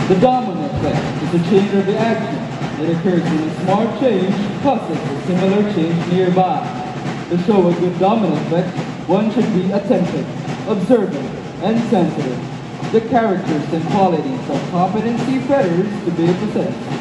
The domino effect is a chain reaction that occurs when a small change causes a similar change nearby. To show a good domino effect, one should be attentive, observant, and sensitive. The characters and qualities of competency fetters to be possessed.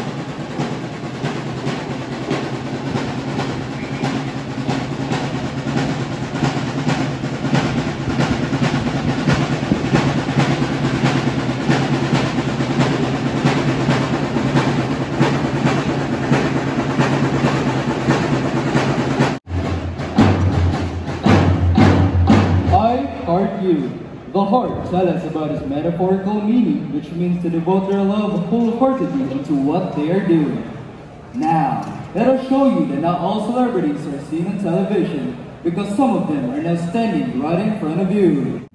The heart tell us about its metaphorical meaning, which means to devote their love wholeheartedly into what they are doing. Now, let us show you that not all celebrities are seen on television, because some of them are now standing right in front of you.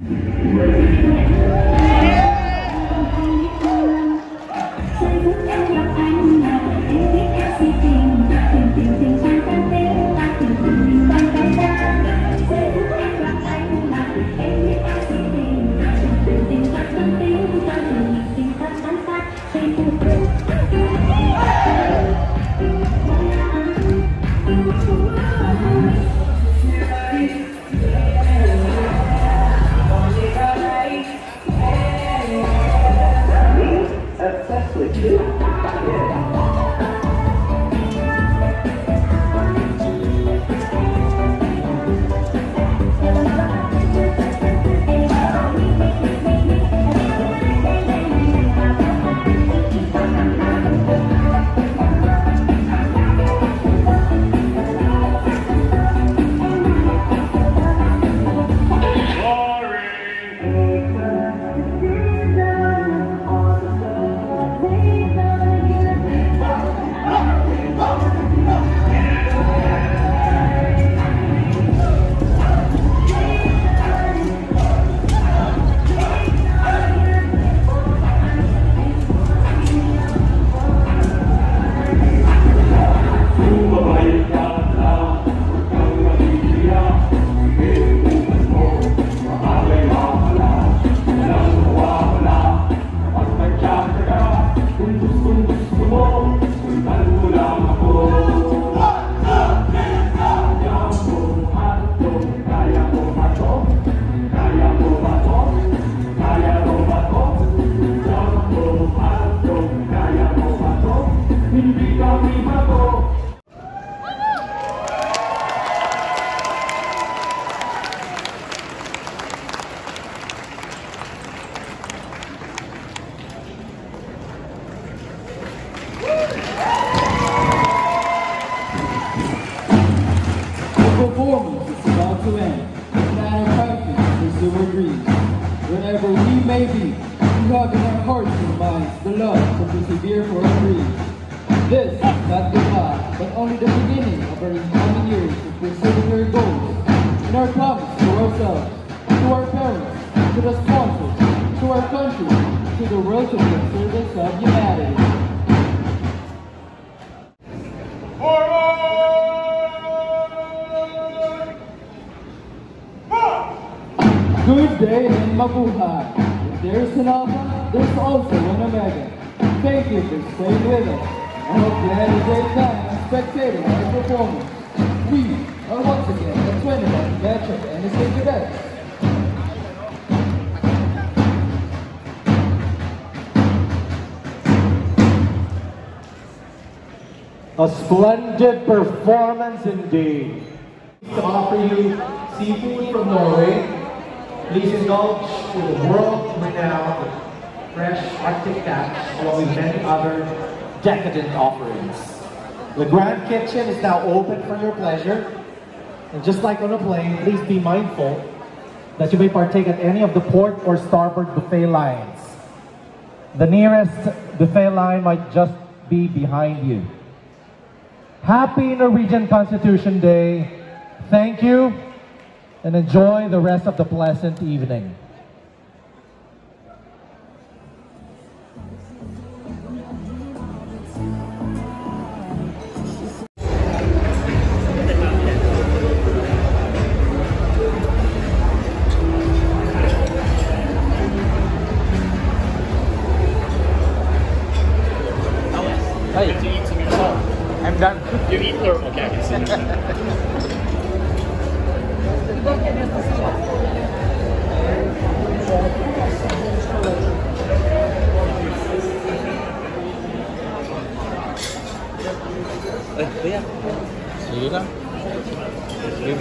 Wherever we may be, we have in our hearts and minds the love to persevere for our dreams. This is not goodbye, but only the beginning of our incoming years of pursuing our goals. And our promise to ourselves, to our parents, to the sponsors, to our country, to the world to be in service of humanity. Good day and mabuhay. If there's an alpha, there's also an omega. Thank you for staying with us. I hope you had a great time spectating our performance. We are once again the 21st batch of NSA cadets. A splendid performance indeed. To offer you seafood from Norway. Please indulge with the world-renowned fresh Arctic catch, along with many other decadent offerings. The Grand Kitchen is now open for your pleasure. And just like on a plane, please be mindful that you may partake at any of the port or starboard buffet lines. The nearest buffet line might just be behind you. Happy Norwegian Constitution Day. Thank you. And enjoy the rest of the pleasant evening.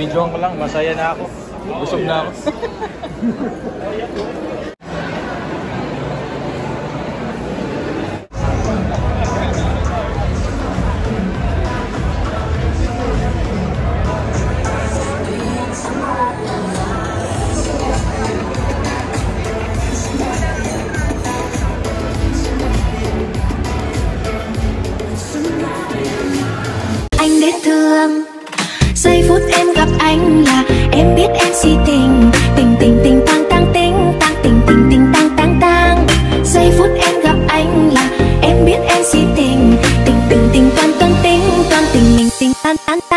binibidyoan ko lang, masaya na ako. Busog na ako. Anh biết thương giây phút em gặp anh là em biết em si tình tình tình tình tang tang tình tang tình tình tình tang tang tang. Giây phút em gặp anh là em biết em si tình tình tình tình toan toan tình toan tình mình tình tan tan.